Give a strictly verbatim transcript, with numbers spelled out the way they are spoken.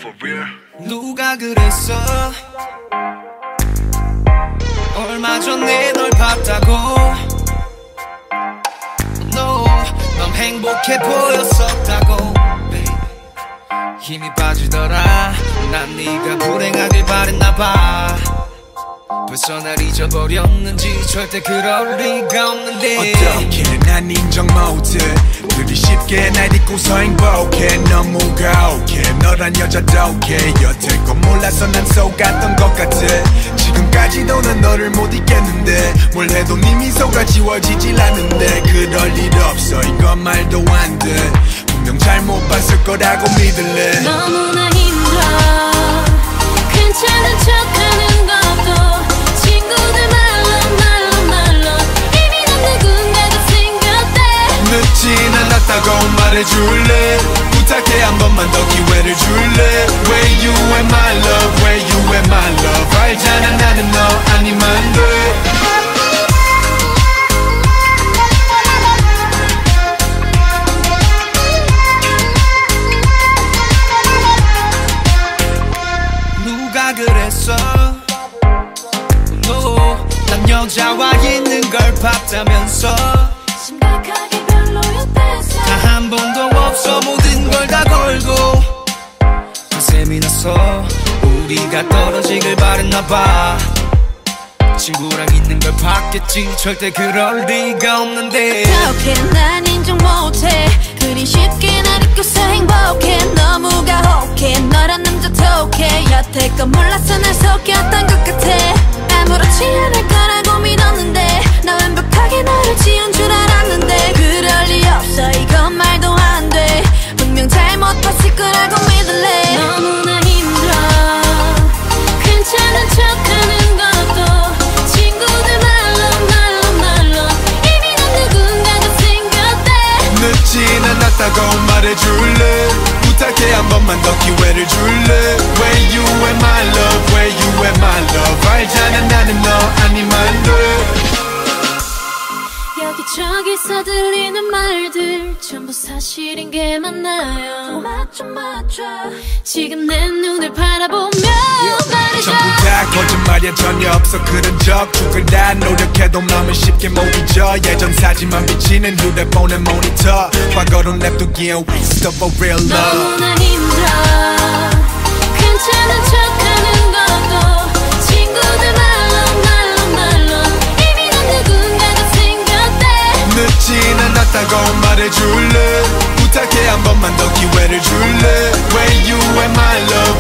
for real. 누가 그랬어 얼마 전에 널 봤다고. No, 넌 행복해 보였었다고. Baby. 힘이 빠지더라. 난 네가 불행하길 바랬나봐. 벌써 날 잊어버렸는지 절대 그럴 리가 없는데. 어떻게 난 인정 못해. 그리 쉽게 날 잊고서 행복해. 너무 가혹해. 너란 여자도 오케이. 여태 건 몰라서 난 속았던 것 같아. 지금까지도 난 너를 못 잊겠는데 뭘 해도 네 미소가 지워지질 않는데. 그럴 일 없어 이건 말도 안 돼. 분명 잘못 봤을 거라고 믿을래. 너무나 힘들어 괜찮은 척하는 것도 친구들 말로 말로 말로 이미 넌 누군가가 생겼대. 늦진 않았다고 말해줄래. 부탁해 한 번만 더 기회를 줄래. Where you at my love, where you at my love. 알잖아 나는 너 아니면 돼. 누가 그랬어 No, 난 여자와 있는 걸 봤다면서. 심각하게 별로였댔어. 다 한 번도 없어 모든 걸 다 걸고. 셈이 나서 우리가 떨어지길 바랬나봐. 친구랑 있는 걸 봤겠지 절대 그럴 리가 없는데. 가혹해 난 인정 못해. 그리 쉽게 날 잊고서 행복해. 너무 가혹해 너란 남자 톡해. 여태껏 몰라서 날 속였던 것 같아. 아무렇지 않을 거라고 믿었는데 나 완벽하게 너를 지운 줄 알았는데. 그럴 리 없어 이건 말도 안 돼. 분명 잘못 봤을 거라고 믿을래. 너무나 힘들어 괜찮은 척하는 것도 친구들 말로 말로 말로 이미 넌 누군가가 생겼대. 늦진 않았다고 말해줄래. 부탁해 한 번만 더 기회를 줄래. Where you at my love, where you at my love. 알잖아 나는 너 아니면 돼. 여기저기서 들리는 말들 전부 사실인 게 맞나요? 맞죠 맞죠. 지금 내 눈을 바라보며 말이죠. 전부 다 거짓말이야 전혀 없어 그런 적. 죽으라 노력해도 마음은 쉽게 못 잊어. 예전 사진만 비치는 휴대폰의 모니터. 과거로 냅두기엔 waste of a real love. 너무나 힘들어 괜찮은 척하는 것도 친구들 말로 말로 말로 이미 넌 누군가가 생겼대. 늦진 않았다고 말해줄래. 부탁해 한 번만 더 기회를 줄래. Where you at my love,